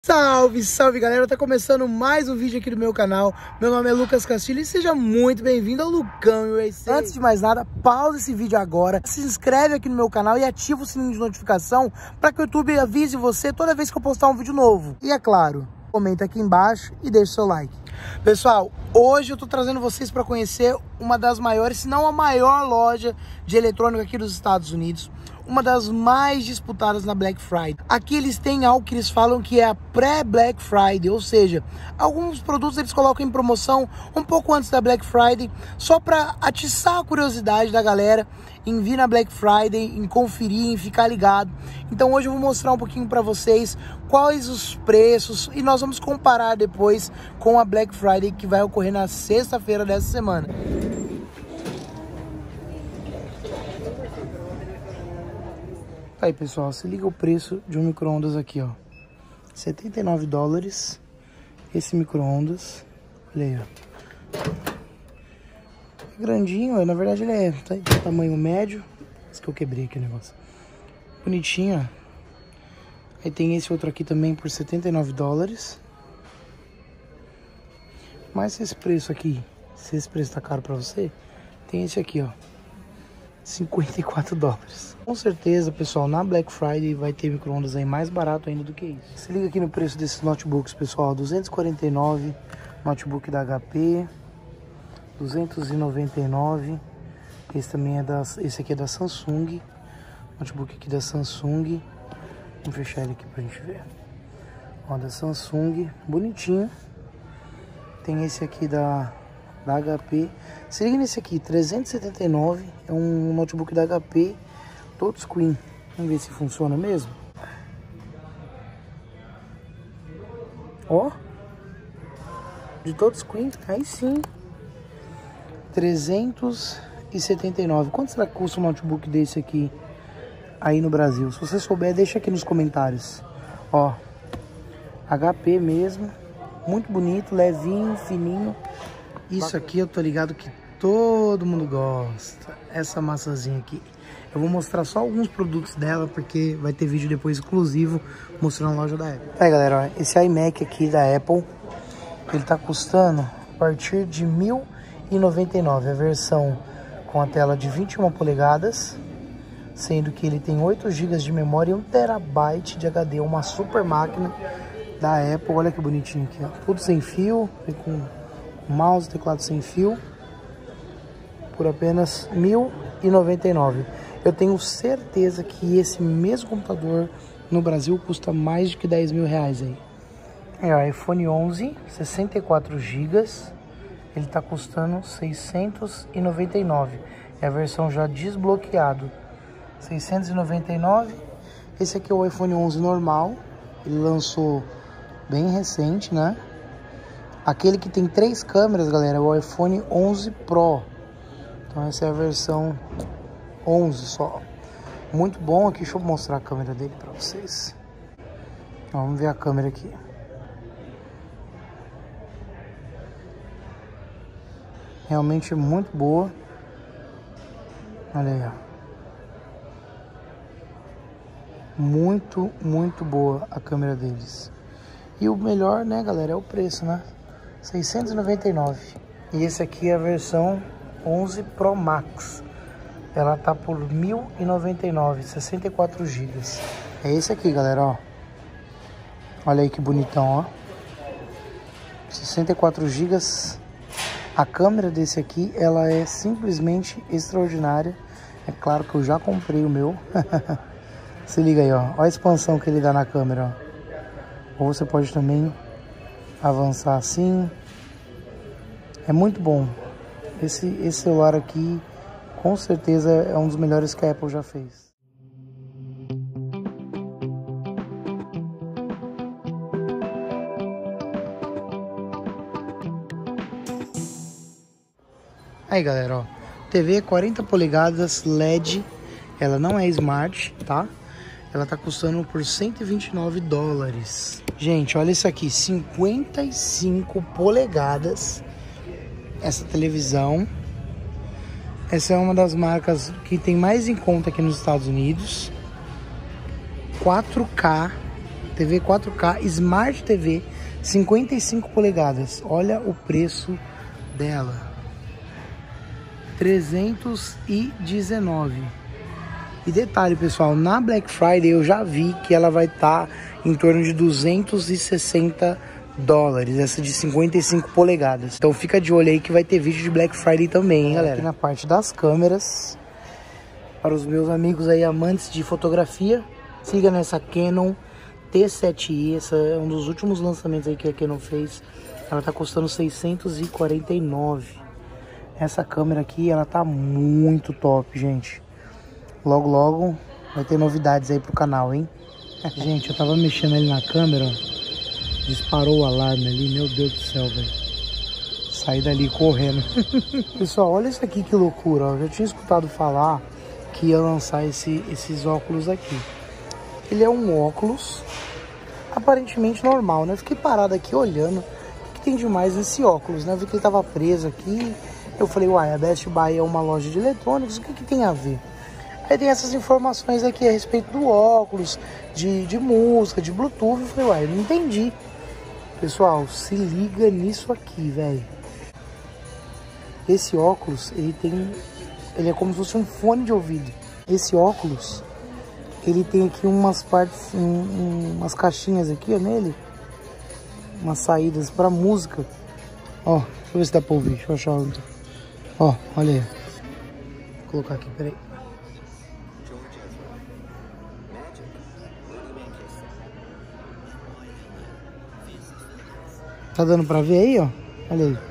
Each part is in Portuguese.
Salve, salve galera, tá começando mais um vídeo aqui do meu canal. Meu nome é Lucas Castilho e seja muito bem-vindo ao Lucão USA. Antes de mais nada, pausa esse vídeo agora, se inscreve aqui no meu canal e ativa o sininho de notificação para que o YouTube avise você toda vez que eu postar um vídeo novo. E é claro, comenta aqui embaixo e deixa o seu like. Pessoal, hoje eu tô trazendo vocês para conhecer uma das maiores, se não a maior loja de eletrônica aqui dos Estados Unidos. Uma das mais disputadas na Black Friday. Aqui eles têm algo que eles falam que é a pré-Black Friday, ou seja, alguns produtos eles colocam em promoção um pouco antes da Black Friday, só para atiçar a curiosidade da galera em vir na Black Friday, em conferir, em ficar ligado. Então hoje eu vou mostrar um pouquinho para vocês quais os preços e nós vamos comparar depois com a Black Friday que vai ocorrer na sexta-feira dessa semana. Aí pessoal, se liga o preço de um micro-ondas aqui, ó, 79 dólares, esse micro-ondas, olha aí, ó, é grandinho, na verdade ele é tamanho médio, esse que eu quebrei aqui o negócio, bonitinho, ó. Aí tem esse outro aqui também por 79 dólares, mas esse preço aqui, se esse preço tá caro pra você, tem esse aqui, ó, 54 dólares. Com certeza, pessoal, na Black Friday vai ter micro-ondas aí mais barato ainda do que isso. Se liga aqui no preço desses notebooks, pessoal. 249, notebook da HP. 299. Esse também é esse aqui é da Samsung. Notebook aqui da Samsung. Vamos fechar ele aqui pra gente ver. Ó, da Samsung, bonitinho. Tem esse aqui da HP. Se liga nesse aqui, 379, é um notebook da HP, touchscreen. Vamos ver se funciona mesmo. Ó, de touchscreen, aí sim. 379. Quanto será que custa um notebook desse aqui aí no Brasil? Se você souber, deixa aqui nos comentários. Ó, HP mesmo, muito bonito, levinho, fininho. Isso aqui eu tô ligado que todo mundo gosta, essa maçãzinha aqui. Eu vou mostrar só alguns produtos dela, porque vai ter vídeo depois exclusivo mostrando a loja da Apple. Aí galera, ó, esse iMac aqui da Apple, ele tá custando a partir de R$1.099. A versão com a tela de 21 polegadas, sendo que ele tem 8 GB de memória e 1 TB de HD, uma super máquina da Apple. Olha que bonitinho aqui, ó. Tudo sem fio, vem com mouse, teclado sem fio, por apenas R$1.099. Eu tenho certeza que esse mesmo computador no Brasil custa mais de que R$10 mil aí. É o iPhone 11, 64 GB, ele está custando 699. É a versão já desbloqueado, 699. Esse aqui é o iPhone 11 normal, ele lançou bem recente, né? Aquele que tem 3 câmeras, galera, é o iPhone 11 Pro. Então essa é a versão 11 só. Muito bom aqui, deixa eu mostrar a câmera dele pra vocês. Vamos ver a câmera aqui. Realmente muito boa. Olha aí, ó. Muito, muito boa a câmera deles. E o melhor, né, galera, é o preço, né? 699. E esse aqui é a versão 11 Pro Max. Ela tá por R$1.099, 64 GB. É esse aqui, galera, ó. Olha aí que bonitão, ó. 64 GB. A câmera desse aqui, ela é simplesmente extraordinária. É claro que eu já comprei o meu. Se liga aí, ó. Olha a expansão que ele dá na câmera, ó. Ou você pode também avançar assim. É muito bom. Esse celular aqui com certeza é um dos melhores que a Apple já fez. Aí galera, ó, TV 40 polegadas LED, ela não é Smart, tá? Ela tá custando por 129 dólares. Gente, olha isso aqui, 55 polegadas. Essa televisão. Essa é uma das marcas que tem mais em conta aqui nos Estados Unidos. 4K TV 4K Smart TV 55 polegadas. Olha o preço dela. 319. E detalhe, pessoal, na Black Friday eu já vi que ela vai estar em torno de 260 dólares, essa de 55 polegadas. Então fica de olho aí que vai ter vídeo de Black Friday também, hein, galera? Aqui na parte das câmeras, para os meus amigos aí amantes de fotografia, siga nessa Canon T7i, essa é um dos últimos lançamentos aí que a Canon fez. Ela tá custando 649. Essa câmera aqui, ela tá muito top, gente. Logo, logo vai ter novidades aí pro canal, hein? Gente, eu tava mexendo ali na câmera, ó. Disparou o alarme ali, meu Deus do céu, velho. Saí dali correndo. Pessoal, olha isso aqui, que loucura, ó. Eu já tinha escutado falar que ia lançar esses óculos aqui. Ele é um óculos aparentemente normal, né? Eu fiquei parado aqui olhando o que tem de mais nesse óculos, né? Eu vi que ele tava preso aqui. Eu falei, uai, a Best Buy é uma loja de eletrônicos, o que tem a ver? Aí tem essas informações aqui a respeito do óculos, de música, de Bluetooth. Eu falei, uai, não entendi. Pessoal, se liga nisso aqui, velho. Esse óculos, ele é como se fosse um fone de ouvido. Esse óculos, ele tem aqui umas partes, umas caixinhas aqui, ó, nele. Umas saídas pra música. Ó, deixa eu ver se dá pra ouvir, deixa eu achar onde. Ó, olha aí. Vou colocar aqui, peraí. Tá dando pra ver aí, ó? Olha aí.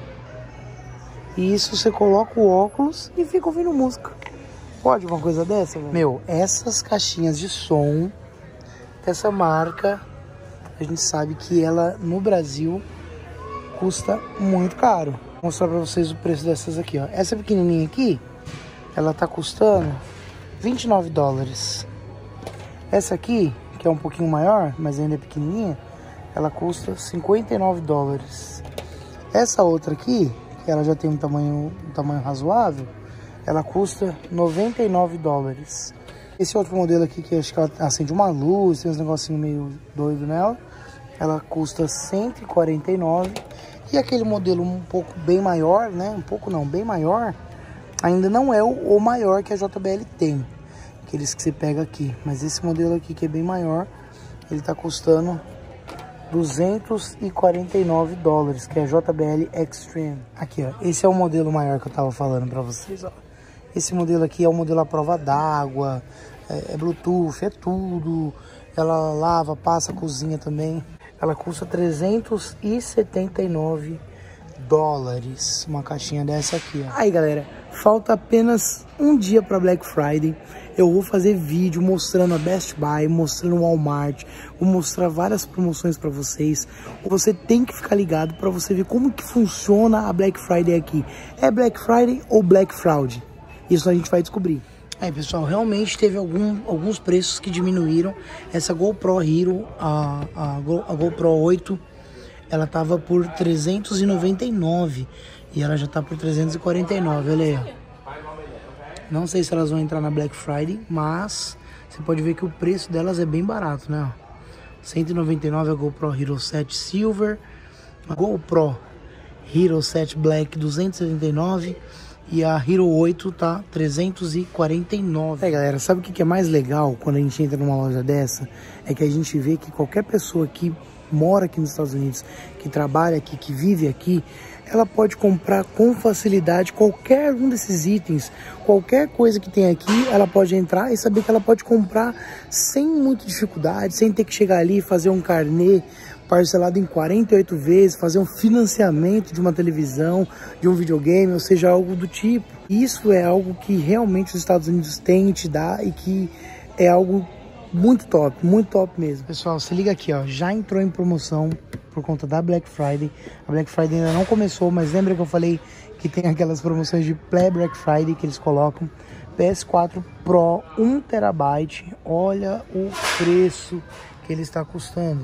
E isso você coloca o óculos e fica ouvindo música. Pode uma coisa dessa, velho? Meu, essas caixinhas de som dessa marca, a gente sabe que ela no Brasil custa muito caro. Vou mostrar pra vocês o preço dessas aqui, ó. Essa pequenininha aqui, ela tá custando 29 dólares. Essa aqui, que é um pouquinho maior, mas ainda é pequenininha, ela custa 59 dólares. Essa outra aqui, que ela já tem um tamanho razoável, ela custa 99 dólares. Esse outro modelo aqui, que acho que ela acende uma luz, tem uns negocinhos meio doido nela, ela custa 149. E aquele modelo um pouco bem maior, né? Um pouco não, bem maior, ainda não é o maior que a JBL tem. Aqueles que você pega aqui. Mas esse modelo aqui, que é bem maior, ele tá custando 249 dólares, que é a JBL Extreme. Aqui, ó, esse é o modelo maior que eu tava falando pra vocês, ó. Esse modelo aqui é o modelo à prova d'água, é Bluetooth, é tudo. Ela lava, passa, cozinha também. Ela custa 379 dólares, uma caixinha dessa aqui, ó. Aí, galera, falta apenas um dia para Black Friday. Eu vou fazer vídeo mostrando a Best Buy, mostrando o Walmart, vou mostrar várias promoções para vocês. Você tem que ficar ligado para você ver como que funciona a Black Friday aqui. É Black Friday ou Black Fraud? Isso a gente vai descobrir. Aí, pessoal, realmente teve alguns preços que diminuíram. Essa GoPro Hero, a GoPro 8, ela tava por 399 e ela já tá por 349, olha aí, ó. Não sei se elas vão entrar na Black Friday, mas você pode ver que o preço delas é bem barato, né? 199 a GoPro Hero 7 Silver, a GoPro Hero 7 Black 279 e a Hero 8 tá 349. É, galera, sabe o que é mais legal quando a gente entra numa loja dessa? É que a gente vê que qualquer pessoa que mora aqui nos Estados Unidos, que trabalha aqui, que vive aqui, ela pode comprar com facilidade qualquer um desses itens, qualquer coisa que tem aqui, ela pode entrar e saber que ela pode comprar sem muita dificuldade, sem ter que chegar ali e fazer um carnê parcelado em 48 vezes, fazer um financiamento de uma televisão, de um videogame, ou seja, algo do tipo. Isso é algo que realmente os Estados Unidos têm e te dá e que é algo muito top mesmo. Pessoal, se liga aqui, ó, já entrou em promoção por conta da Black Friday. A Black Friday ainda não começou, mas lembra que eu falei que tem aquelas promoções de pré-Black Friday que eles colocam? PS4 Pro 1 TB, olha o preço que ele está custando.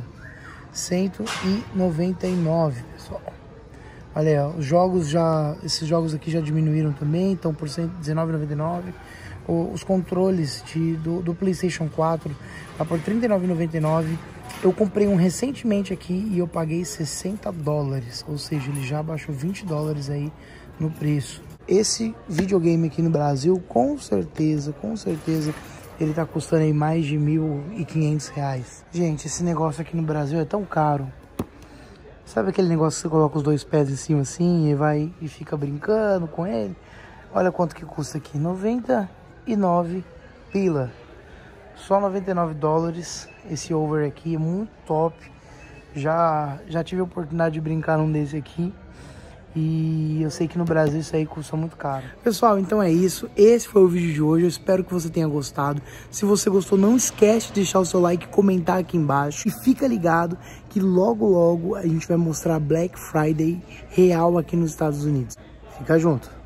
199, pessoal. Olha aí, ó, esses jogos aqui já diminuíram também, estão por R$19,99. Os controles do PlayStation 4 tá por R$39,99. Eu comprei um recentemente aqui e eu paguei 60 dólares, ou seja, ele já baixou 20 dólares aí no preço. Esse videogame aqui no Brasil, com certeza, ele tá custando aí mais de R$1.500. Gente, esse negócio aqui no Brasil é tão caro. Sabe aquele negócio que você coloca os dois pés em cima assim e vai e fica brincando com ele? Olha quanto que custa aqui, 99 pila. Só 99 dólares. Esse over aqui é muito top. Já tive a oportunidade de brincar num desse aqui. E eu sei que no Brasil isso aí custa muito caro. Pessoal, então é isso. Esse foi o vídeo de hoje. Eu espero que você tenha gostado. Se você gostou, não esquece de deixar o seu like e comentar aqui embaixo. E fica ligado que logo a gente vai mostrar Black Friday real aqui nos Estados Unidos. Fica junto.